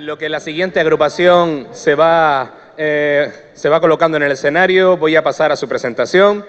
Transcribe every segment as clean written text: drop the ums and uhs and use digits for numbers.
En lo que la siguiente agrupación se va colocando en el escenario, voy a pasar a su presentación.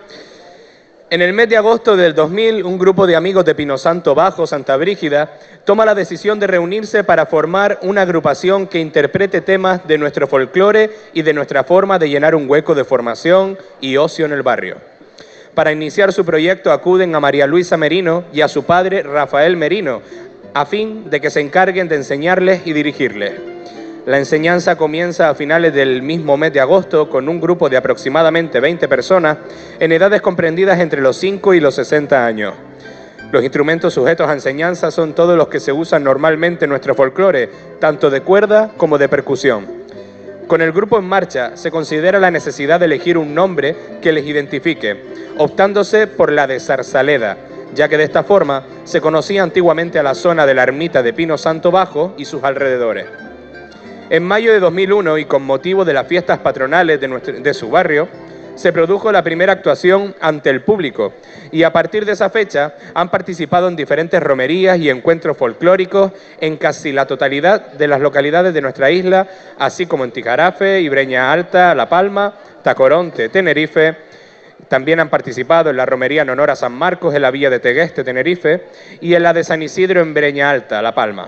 En el mes de agosto del 2000, un grupo de amigos de Pino Santo Bajo, Santa Brígida, toma la decisión de reunirse para formar una agrupación que interprete temas de nuestro folclore y de nuestra forma de llenar un hueco de formación y ocio en el barrio. Para iniciar su proyecto acuden a María Luisa Merino y a su padre Rafael Merino, a fin de que se encarguen de enseñarles y dirigirles. La enseñanza comienza a finales del mismo mes de agosto con un grupo de aproximadamente 20 personas en edades comprendidas entre los 5 y los 60 años. Los instrumentos sujetos a enseñanza son todos los que se usan normalmente en nuestro folclore, tanto de cuerda como de percusión. Con el grupo en marcha se considera la necesidad de elegir un nombre que les identifique, optándose por la de Zarzaleda, ya que de esta forma se conocía antiguamente a la zona de la ermita de Pino Santo Bajo y sus alrededores. En mayo de 2001, y con motivo de las fiestas patronales de su barrio, se produjo la primera actuación ante el público, y a partir de esa fecha han participado en diferentes romerías y encuentros folclóricos en casi la totalidad de las localidades de nuestra isla, así como en Tijarafe, Ibreña Alta, La Palma, Tacoronte, Tenerife. También han participado en la romería en honor a San Marcos en la villa de Tegueste, Tenerife, y en la de San Isidro en Breña Alta, La Palma.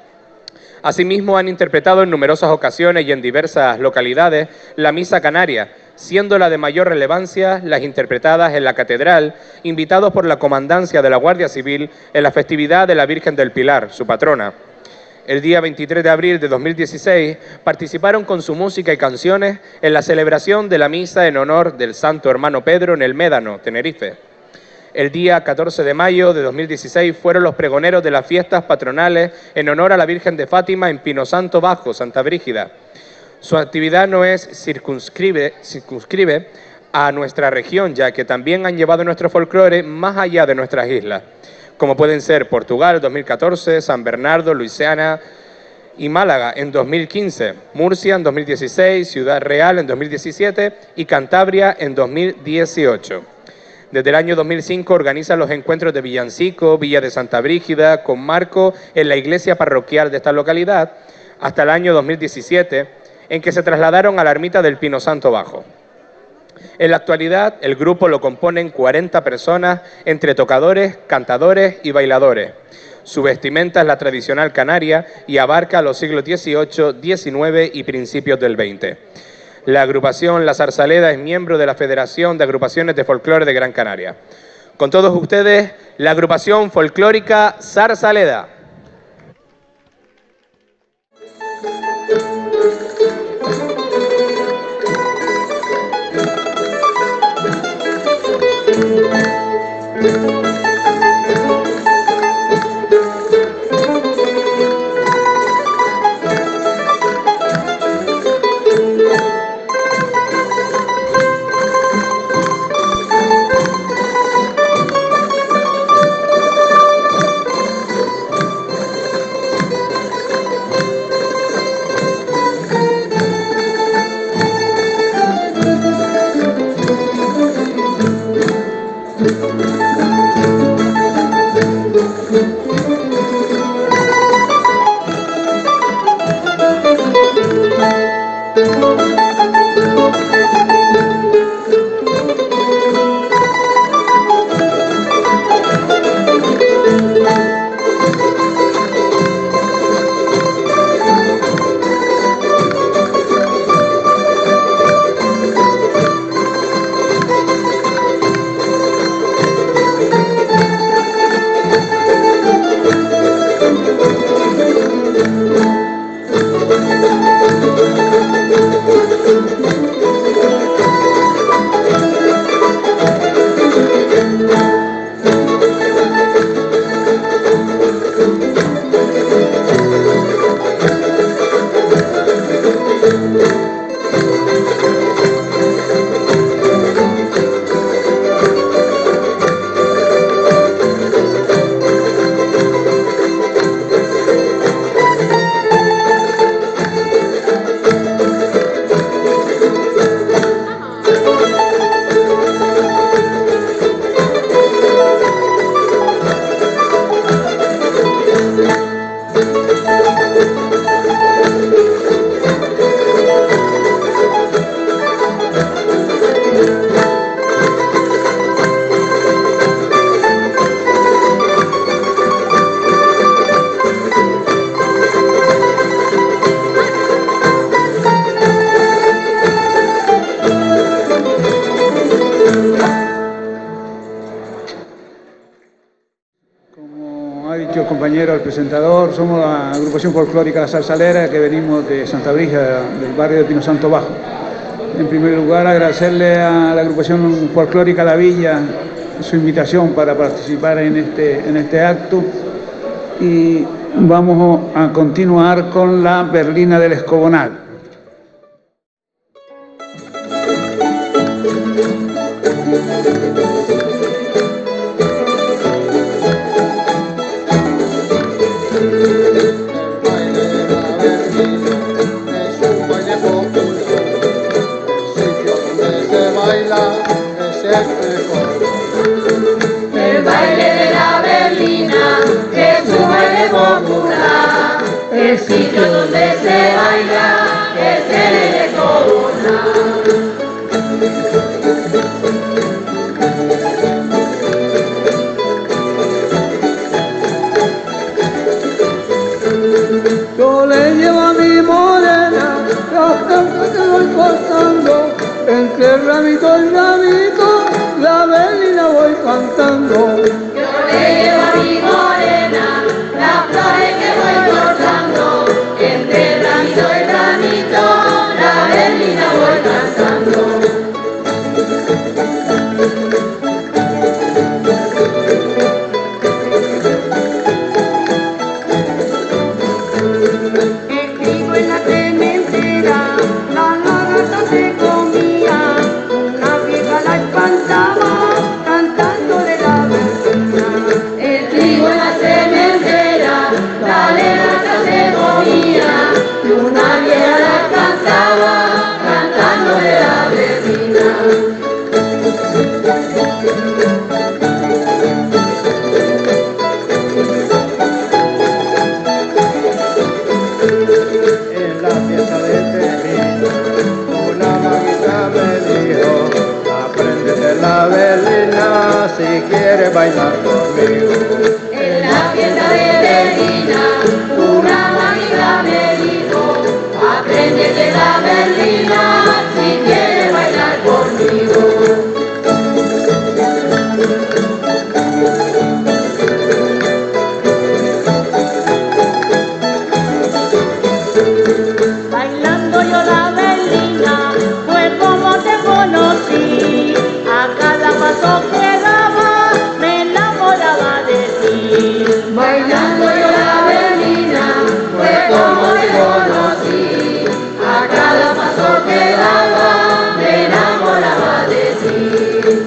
Asimismo, han interpretado en numerosas ocasiones y en diversas localidades la misa canaria, siendo la de mayor relevancia las interpretadas en la catedral, invitados por la comandancia de la Guardia Civil en la festividad de la Virgen del Pilar, su patrona. El día 23 de abril de 2016 participaron con su música y canciones en la celebración de la misa en honor del Santo Hermano Pedro en el Médano, Tenerife. El día 14 de mayo de 2016 fueron los pregoneros de las fiestas patronales en honor a la Virgen de Fátima en Pino Santo Bajo, Santa Brígida. Su actividad no es circunscribe a nuestra región, ya que también han llevado nuestro folclore más allá de nuestras islas, como pueden ser Portugal 2014, San Bernardo, Luisiana y Málaga en 2015, Murcia en 2016, Ciudad Real en 2017 y Cantabria en 2018. Desde el año 2005 organizan los encuentros de villancico, Villa de Santa Brígida, con marco en la iglesia parroquial de esta localidad, hasta el año 2017, en que se trasladaron a la ermita del Pino Santo Bajo. En la actualidad, el grupo lo componen 40 personas entre tocadores, cantadores y bailadores. Su vestimenta es la tradicional canaria y abarca los siglos XVIII, XIX y principios del XX. La agrupación La Zarzaleda es miembro de la Federación de Agrupaciones de Folclore de Gran Canaria. Con todos ustedes, la agrupación folclórica Zarzaleda. primero el presentador. Somos la agrupación folclórica La Salsalera, que venimos de Santa Brígida, del barrio de Pino Santo Bajo. En primer lugar, agradecerle a la agrupación folclórica La Villa su invitación para participar en este acto. Y vamos a continuar con la Berlina del Escobonal. El baile de la Berlina es un baile popular. El sitio donde se baila es el Escobonal. Yo le llevo a mi morena la planta que voy cortando, entre ramito y ramito la Berlina voy cantando. Yo le llevo a mi morena las flores que voy cortando, entre ramito y ramito la Berlina voy cantando. El trigo en la cementera, la lagarta se comía, una vieja la espantaba cantando de la Berlina. El trigo en la cementera, la lagarta se comía, y una vieja la cantaba cantando de la Berlina. En la fiesta de Berlina, una maguita me dijo: apréndete la Berlina si quieres bailar conmigo. En la fiesta de Berlina, una maguita me dijo: apréndete la Berlina si quieres bailar conmigo. Bailando yo la Berlina, fue como te conocí. A cada paso que daba, me enamoraba de ti. Bailando yo la Berlina, fue como te conocí. A cada paso que daba, me enamoraba de ti.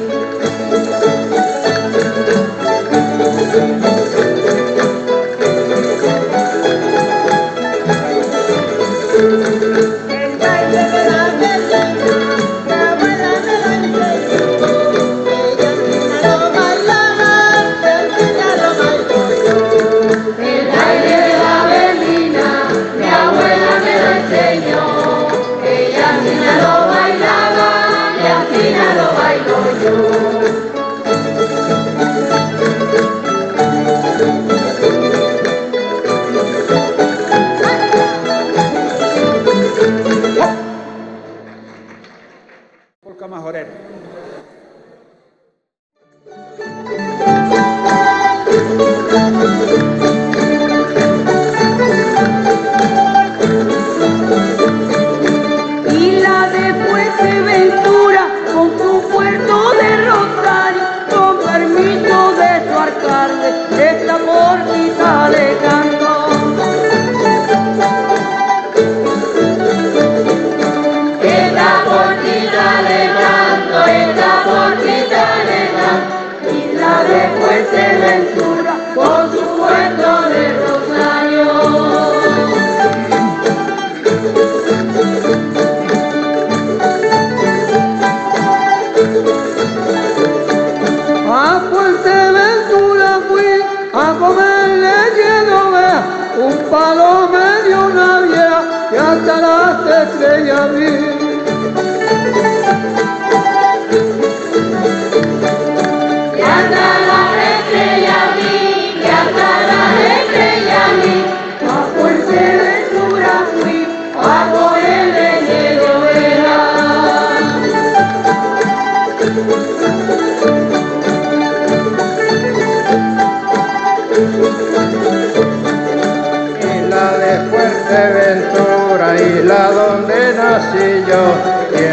El baile de la Berlina, la abuela me lo enseñó. Ella lo bailaba, ella lo bailó yo. El baile de la Berlina, mi abuela me lo enseñó. Ella lo bailaba, y así lo bailo yo. Polka majorera. Y la de Fuerteventura con su puerto de Rosario, con permiso de su alcalde, esta portita le canto. Esta portita le canto,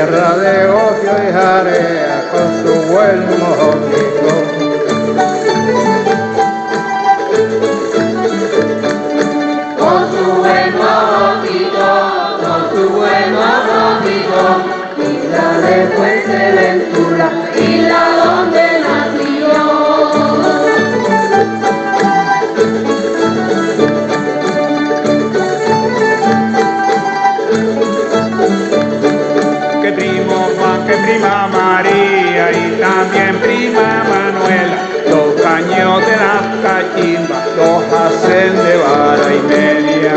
tierra de ocio y jarea con su buen mojoquico. Con su buen mojoquito, con su buen mojoquito, isla de Fuerteventura, isla donde nació. Que primo Juan, que prima María y también prima Manuela, los caños de las cachimbas los hacen de vara y media.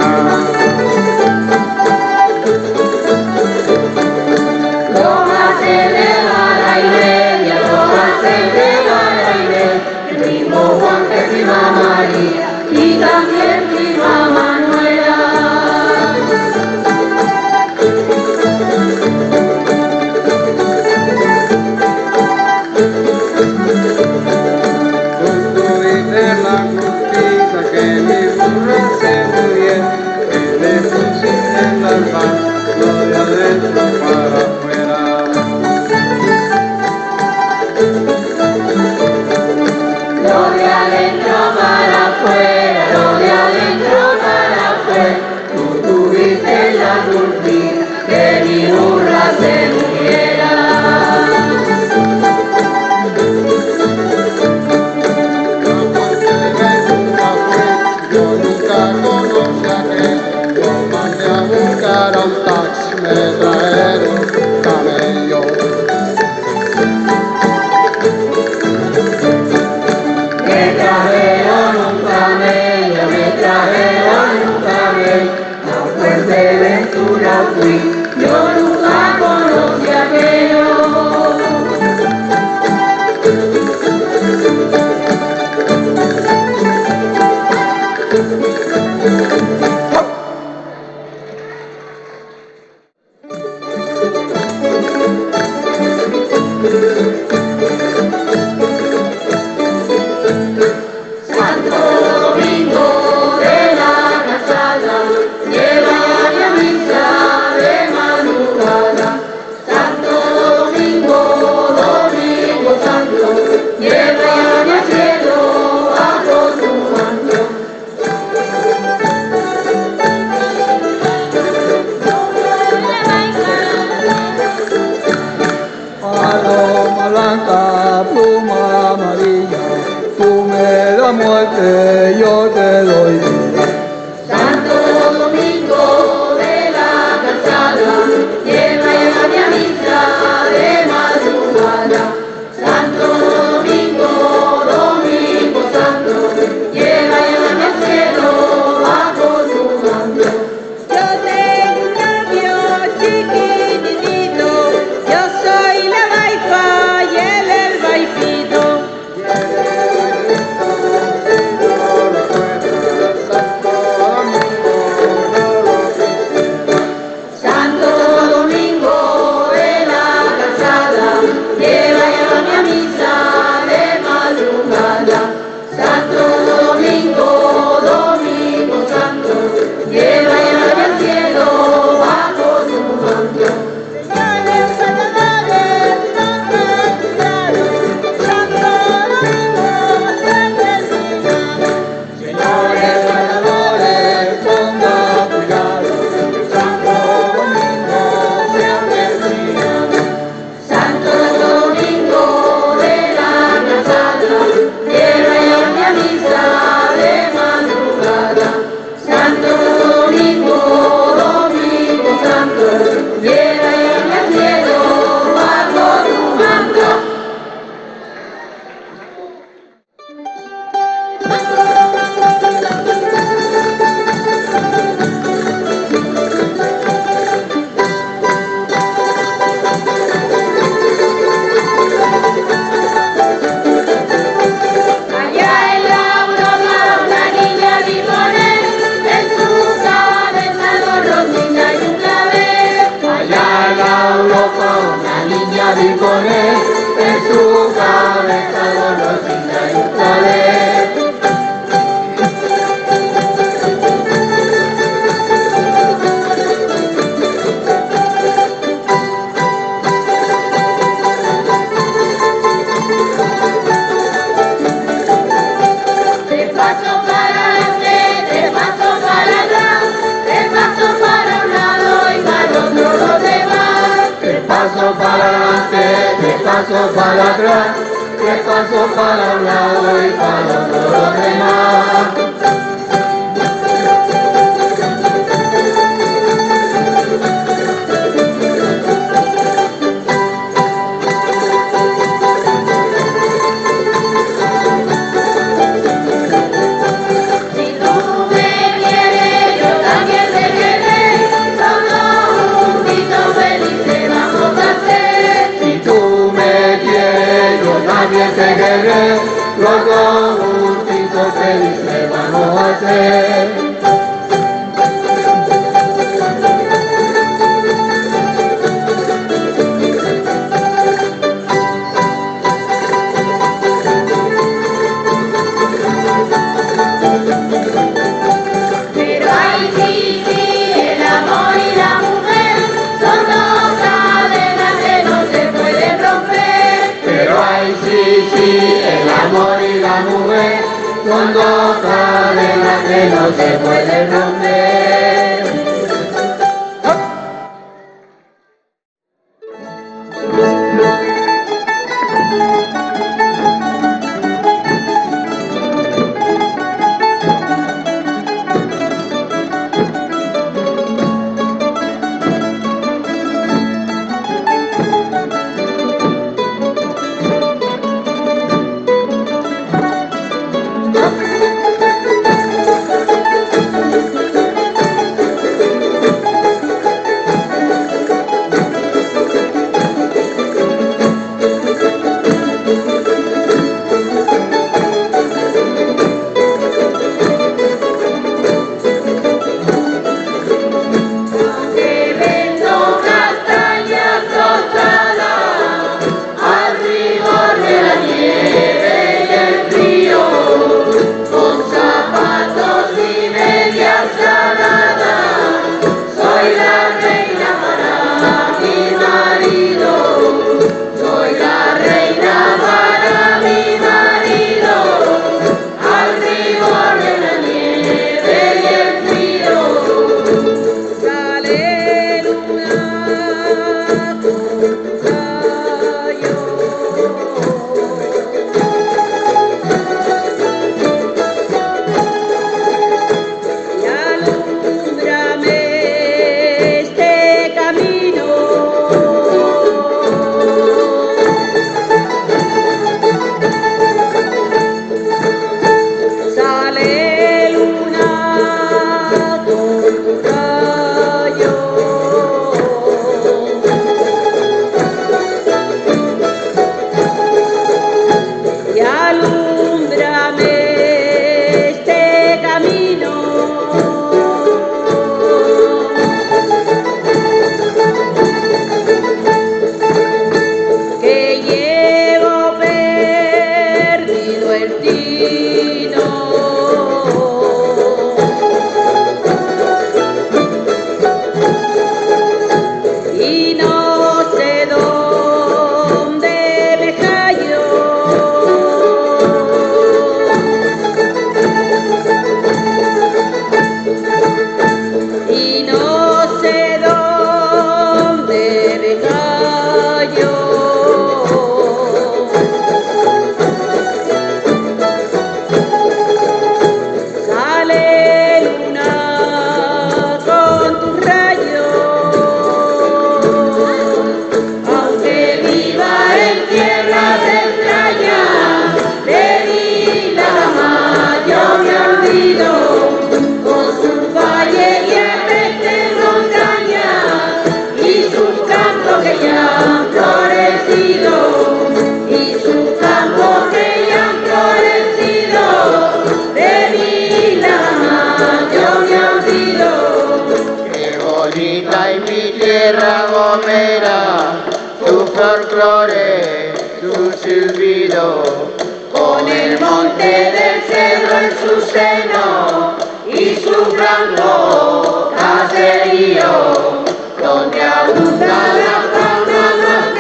Los hacen de vara y media, los hacen de vara y media, que primo Juan, que prima María y también prima Manuela. Que mi burra se muriera. Yo nunca conocí a aquel, yo mandé a buscar a un taxi, me trajeron camello. Me trajeron un camello, me trajeron un camello, a Fuerteventura fui, yo nunca conocí a aquello. Yo te doy vida. Santo Domingo de la Calzada, llévame a misa de madrugada. Santo Domingo, Domingo Santo, llévame al cielo bajo tu manto. Yo tengo un novio chiquitito, yo soy la Baifa y él el Baifito. paso para adelante, 3 pasos para atrás, 3 pasos para un lado y para todos los demás. Los dos juntitos felices vamos a ser. Pero ay, sí, sí, el amor y la mujer son dos cadenas que no se pueden romper. Pero ay, sí, sí, el amor y la mujer son dos cadenas que no se pueden romper. folclore, su silbido, con el monte del cerro en su seno y su blanco caserío, donde abunda la fauna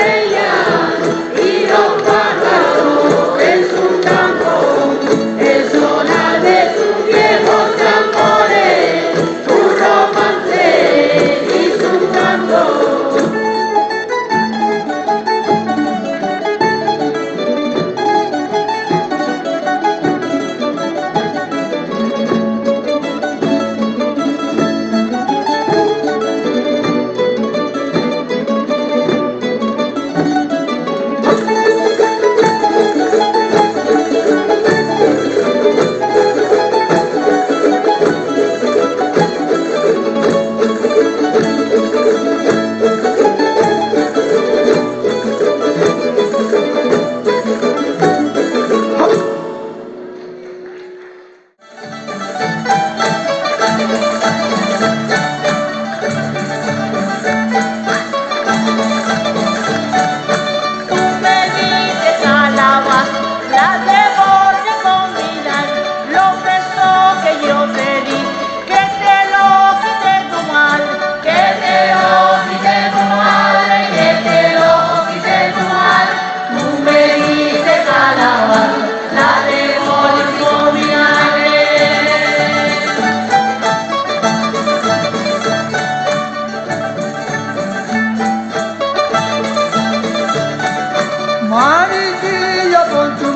norteña y los pájaros en su campo, el sonar de sus viejos tambores, su romance y su canto.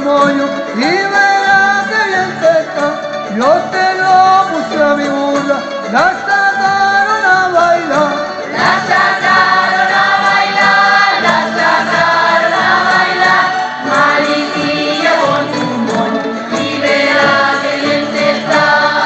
un moño y verás que bien te está. Yo te lo puse a mi burla, la sacaron a bailar. La sacaron a bailar, la sacaron a bailar. Mariquilla con tu moño y verás que bien te está.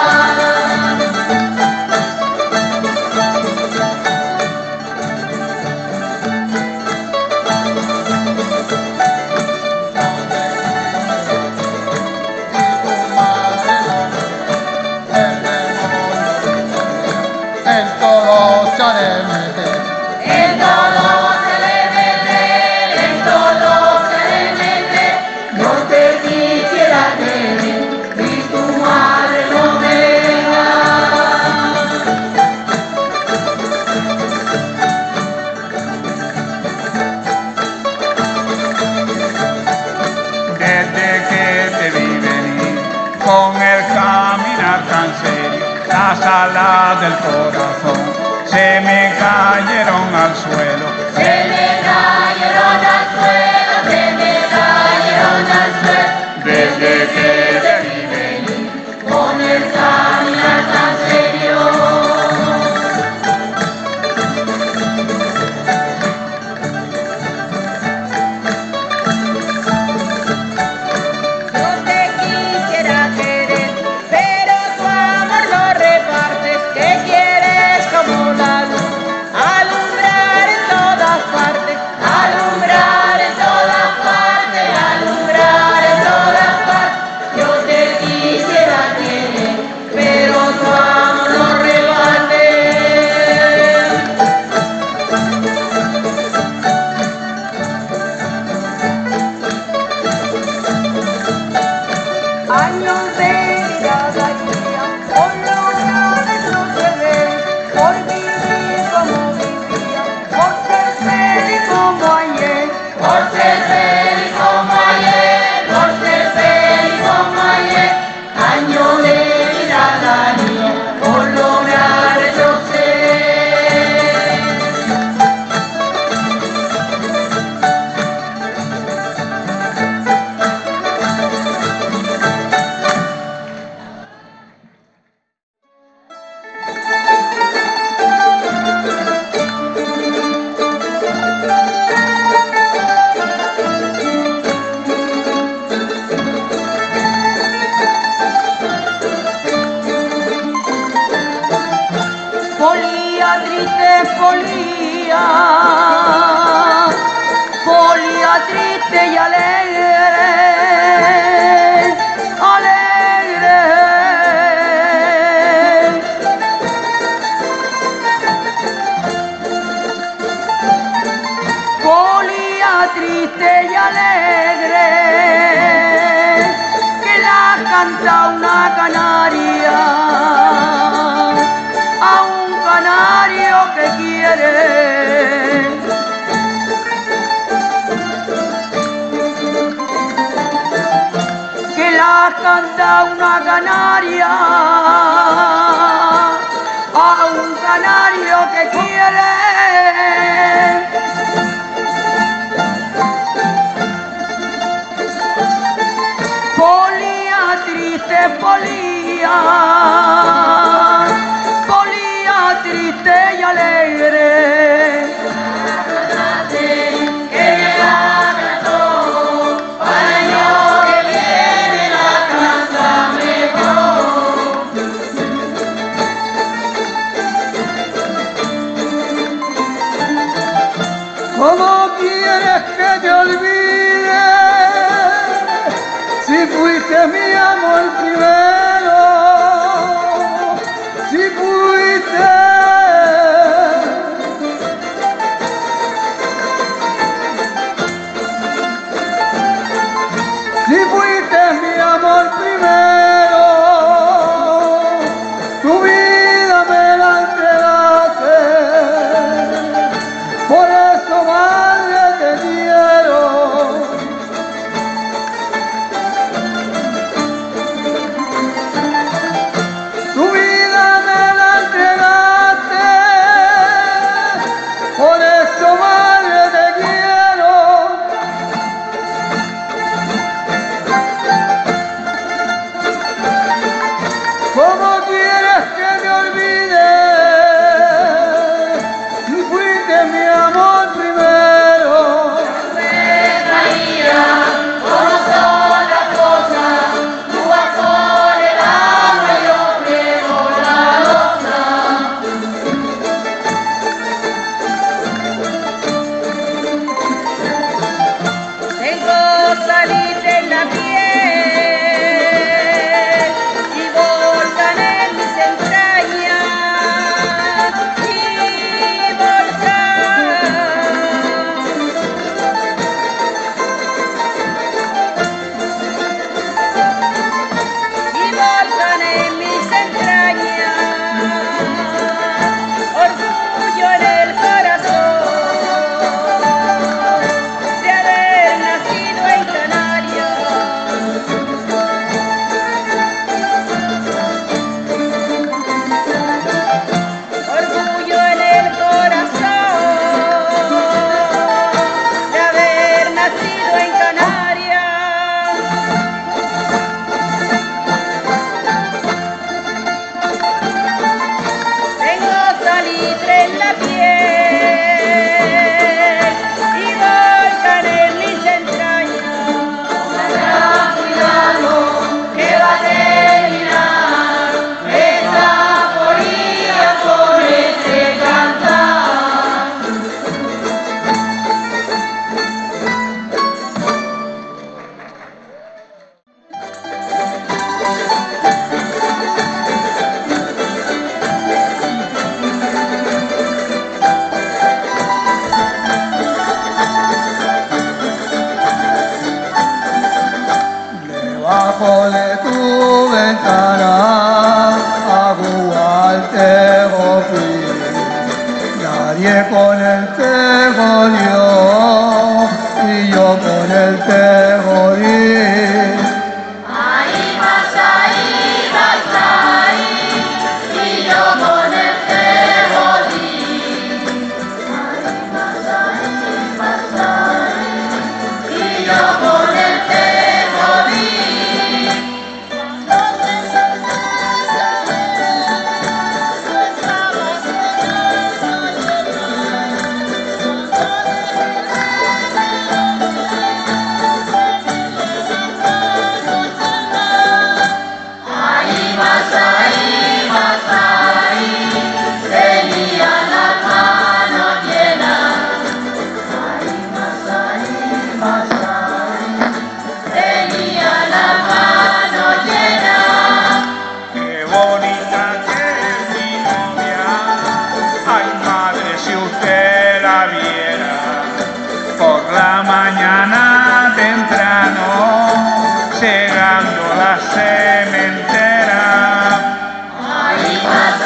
En todo se ha de meter. En todo se debe meter, en todo se debe meter. No te quisiera tener, ni tu madre no venga. Desde que te vi venir con el caminar tan serio, las alas del corazón se me cayeron al suelo. Se me cayeron al suelo, se me cayeron al suelo. Desde que te vi venir Con el caminar tan serio. Yo te quisiera querer, pero tu amor lo repartes. Que quieres como la luz, alumbrar en todas partes, alumbrar en todas partes, alumbrar en todas partes. Yo te quisiera querer, pero tu amor lo repartes. Años de mirada guía, por lograr retroceder, por vivir como vivía, por ser feliz como ayer, por ser feliz como ayer, por ser feliz como ayer. Años de mirada guía, por lograr retroceder. Folía triste, folía, folía triste y alegre, alegre. Folía triste y alegre, que la canta una canaria a un canario que quiere. Que la canta una canaria a un canario que quiere. Folía triste, folía, folía triste y alegre. Que me haga todo, para el año que viene la canta mejor. ¿Cómo quieres que te olvide si fuiste mi amor primero? Si fuiste. Si fuiste mi amor primero, tu vida me la entregaste. Por eso, madre, te quiero. Tu vida me la entregaste. debajo de tu ventana, aguante fui. Nadie con el te jodió y yo con el te jodí. Ahí vas ahí, y yo con el te jodí. Ahí vas ahí, y yo con el te jodí. Mañana temprano, llegando la cementera. Ahí vas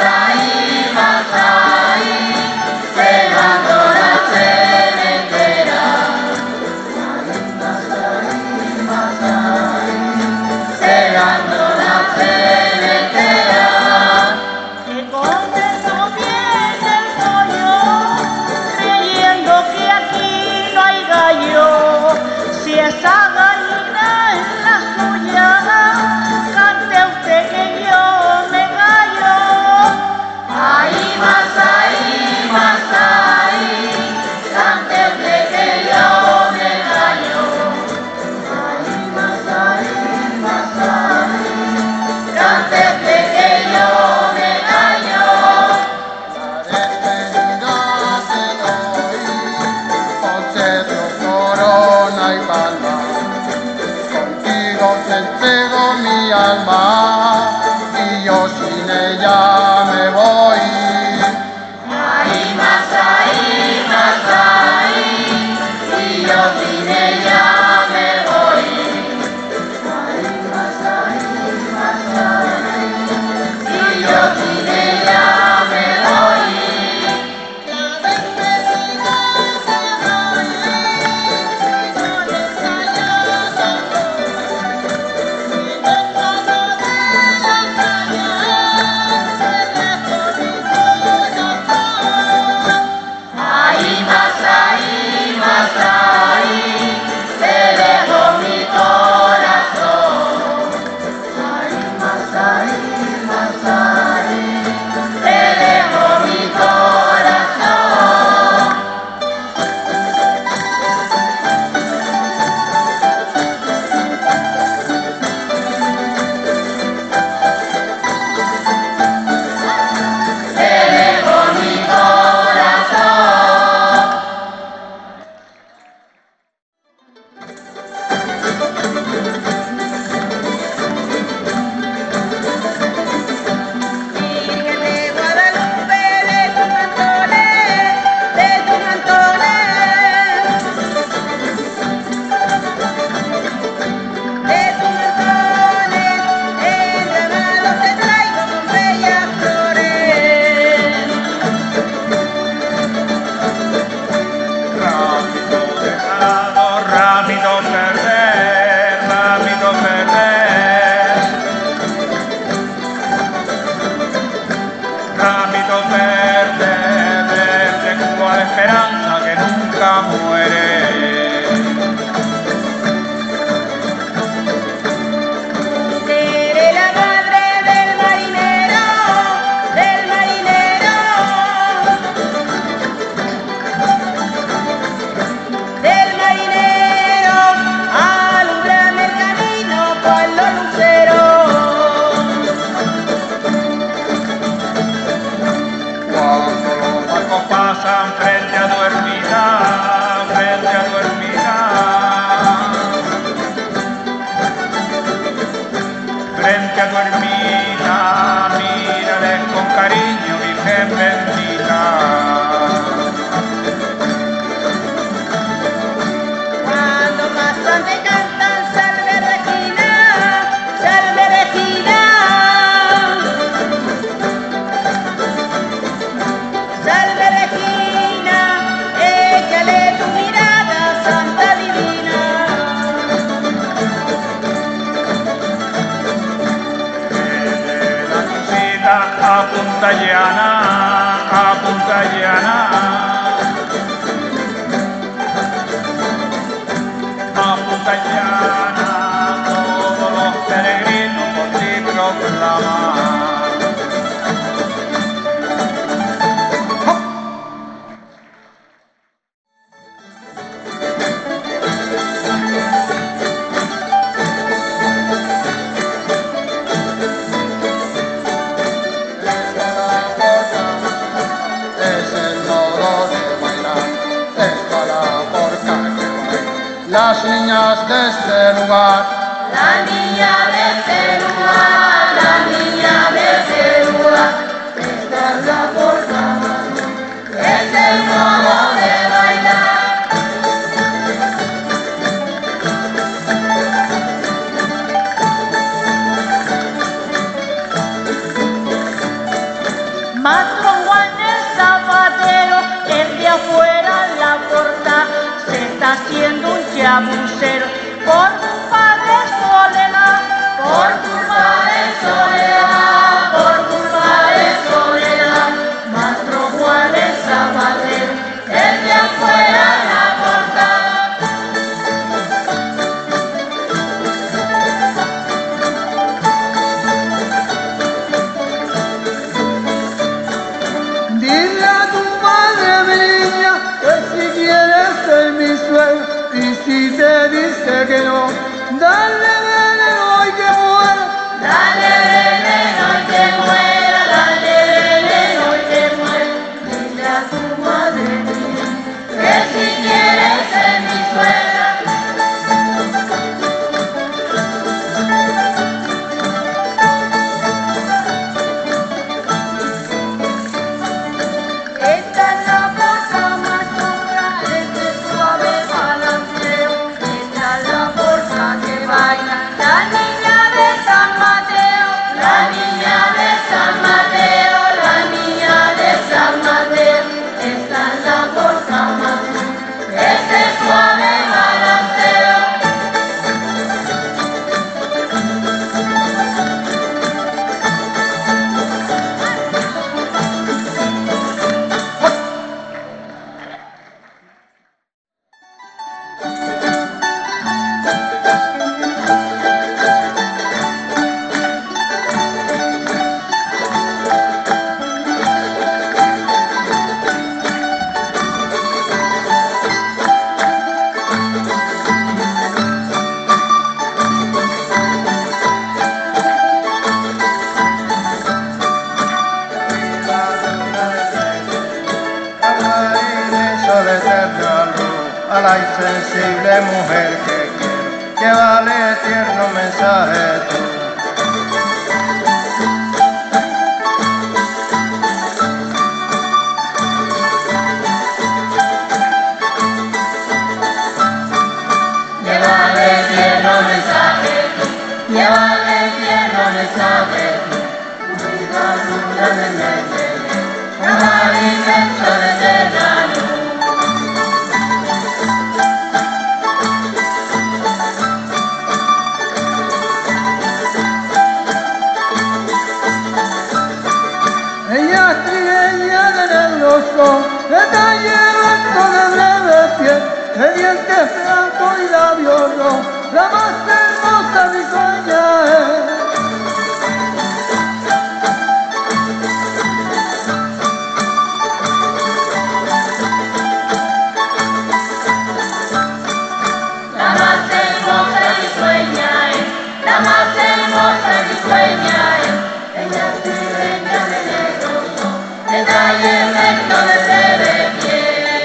ahí, llegando la cementera. Ahí vas ahí, llegando la cementera. Que contento viene el pollo, creyendo que aquí no hay gallo. Si esa gallina es la suya, cante usted que yo me callo. Ahí vas ahí, cante usted que yo me callo. Ahí vas ahí, cante usted que yo me callo. La despedida te doy, concedo corona y palma. Contigo te entrego mi alma y yo sin ella me voy. Ahí vas ahí, y yo sin ella me voy. Ahí vas ahí, y yo sin ella me voy. La despedida te doy, con esa yo te doy. Y dentro de la calle, se dejó mi corazón. Ahí vas ahí, te dejo mi corazón. Ahí vas ahí, te dejo mi corazón. Te dejo mi corazón. Virgen de Guadalupe, de tus cantones, de tus cantones. De tus cantones, enramados te traigo con bellas flores. Rápido desalado, rápido perder, rápido perder. Rápido perder, verde cual esperanza que nunca muere. Seré la madre del marinero, del marinero. Del marinero, alumbrame el camino con los luceros. Cuando los barcos pasan frente a tu ermita, frente a tu ermita. Frente a tu ermita, mírales con cariño, Virgen bendita. Cuando pasan te cantan salve Regina, alta y llana, todos los peregrinos por ti proclaman. Las niñas de este lugar, La niña de este lugar, la niña de este lugar, esta es la proclamación, es el modo de bailar. Mastro Juan el zapatero, el de afuera la puerta, se está haciendo un chamucero por culpa de soledad, por culpa de soledad, por culpa de soledad. Mastro Juan el zapatero, el de afuera la puerta. Dile a tu madre, mi niña, que si quieres ser mi suegra, y si te dice que no, dale veneno y que muera. Dale veneno y que muera, dale veneno y que muera. Dile a tu madre mía, que si quieres ser mi suegra. Esta es la porta más dura, este suave balanceo. Esta es la porta que baila la niña de San Mateo, la niña de San Mateo, la niña de San Mateo. Esta es la porta más dura, este suave balanceo. de eterna luz a la insensible mujer que quiero, que vale tierno mensaje tú. Llévale tierno mensaje tú, llévale tierno mensaje tú. Cuida luna de mente, amar inmenso de eterna luz. Ella es trigueña de negroso, está llevando de breve piel, de dientes blancos y labios rojos, la más hermosa bicoña es. La más hermosa risueña es, la más hermosa risueña es. Ella es trigueña de negroso, de talle recto de breve piel.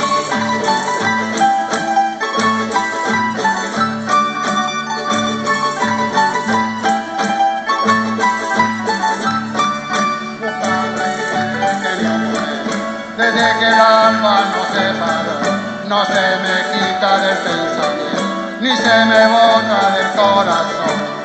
Desde que el alma nos separó, no se me quita del pensamiento, ni se me bota del corazón.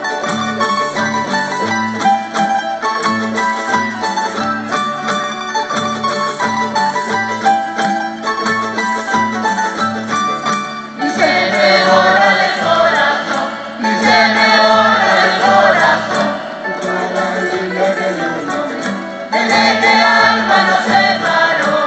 Y se me borra del corazón, y se me borra del corazón. Cada línea de luna, desde que el alma nos separó.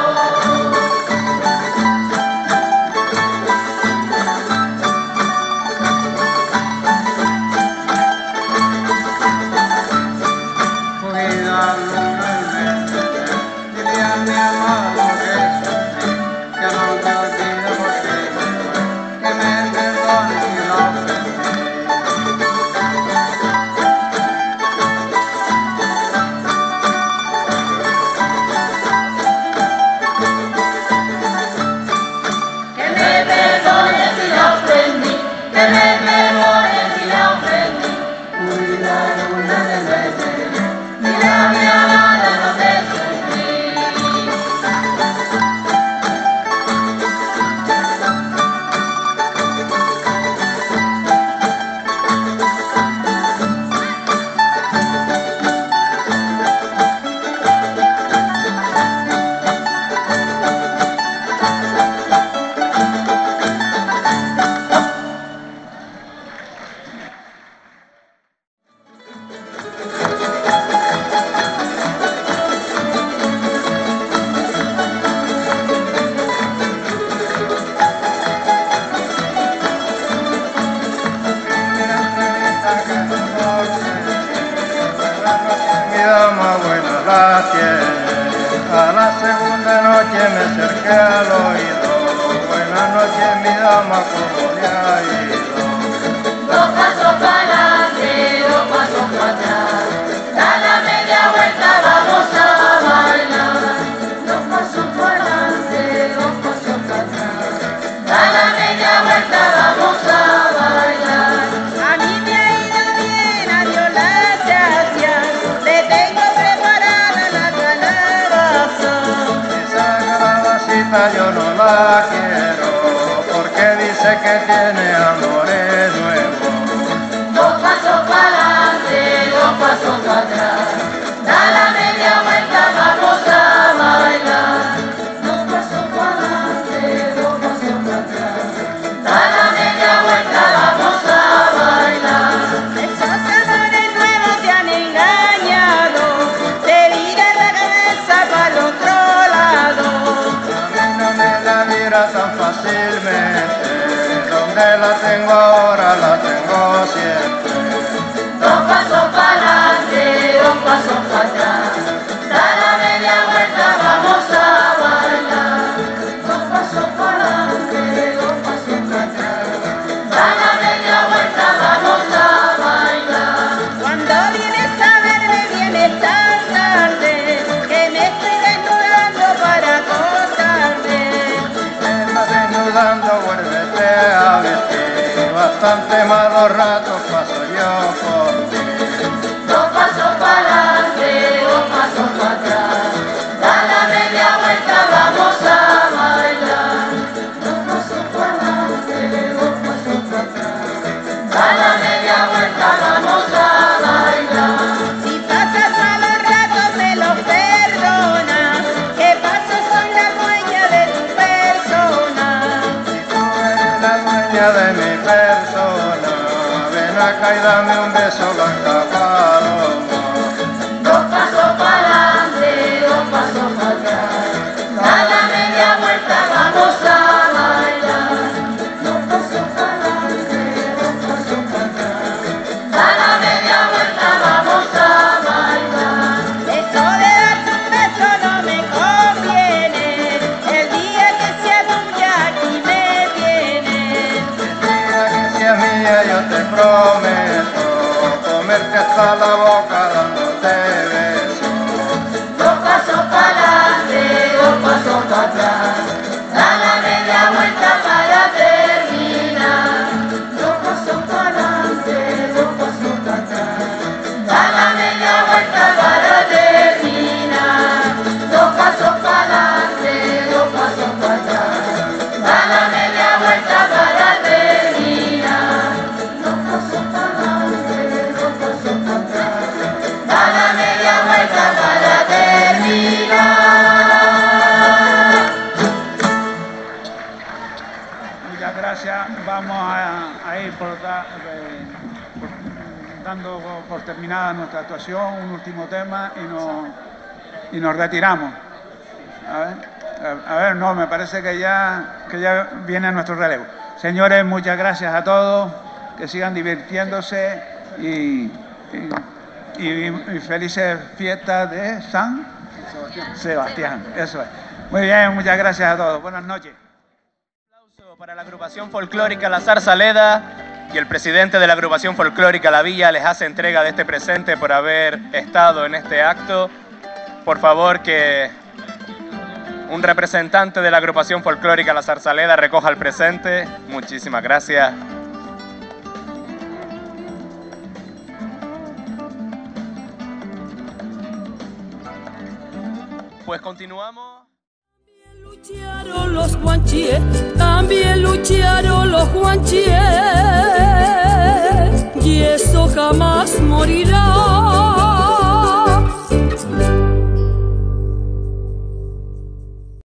nadie me acerque al oído. Buenas noches, mi dama, ¿cómo le ha ido? Dos pasos para adelante, dos pasos para atrás. Da la media vuelta, vamos a bailar. Dos pasos para adelante, dos pasos para atrás. Da la media vuelta, vamos a bailar. A mí me ha ido bien, adiós las gracias. Le tengo preparada la calabaza. Esa calabacita yo no la quiero, porque dice que tiene amores nuevos. Dos pasos para adelante, dos pasos para atrás. Da la media vuelta, vamos a bailar. Dos pasos para adelante, dos pasos para atrás. Da la media vuelta, vamos a bailar. Esos amores nuevos te han engañado. Te viras la cabeza para el otro lado. A mí no me la mira tan fácilmente. Donde la tengo ahora, la tengo siempre. Dos pasos para adelante, dos pasos para atrás. Da la media vuelta, vamos a bailar. Dos pasos para adelante, dos pasos para atrás. Da la media vuelta, vamos a bailar. Cuando vienes a verme, vienes tan tarde, que me estoy desnudando para acostarte. Me estás desnudando, vuélvete a vestir. Bastante malos ratos paso yo por ti. Dos pasos para adelante, dos pasos para atrás. Da la media vuelta, vamos a bailar. Dos pasos para adelante, dos pasos para atrás. Da la media vuelta, vamos a bailar. Si pasas malos ratos me los perdonas, que pasos son la dueña de tu persona. Si tú eres la dueña de mi persona, ven acá y dame un beso, blanca paloma. Dos pasos para adelante, dos pasos para atrás. Da la media vuelta, vamos a bailar. Dos pasos para adelante, dos pasos para atrás. Da la media vuelta, vamos a bailar. Eso de darte un beso no me conviene. El día que sea tuya aquí me tienes. Mira que si es mía yo te prometo comerte hasta la boca dándote besos. Dos pasos para adelante, dos pasos para atrás. Da la media vuelta para terminar. Dos pasos para adelante, dos pasos para atrás. Da la media vuelta para terminar. Dos pasos para adelante, dos pasos para atrás. Da la media vuelta para terminar. Dos pasos para adelante, dos pasos para atrás. Da la media vuelta para terminar. Muchas gracias. Vamos a ir dando por terminada nuestra actuación, un último tema y nos retiramos. A ver, no, me parece que ya viene nuestro relevo. Señores, muchas gracias a todos, que sigan divirtiéndose y felices fiestas de San Sebastián. Eso es. Muy bien, muchas gracias a todos. Buenas noches. Para la agrupación folclórica La Zarzaleda, y el presidente de la agrupación folclórica La Villa les hace entrega de este presente por haber estado en este acto. Por favor, que un representante de la agrupación folclórica La Zarzaleda recoja el presente. Muchísimas gracias. Pues continuamos. Lucharon los guanchíes, también lucharon los guanchíes, y eso jamás morirá.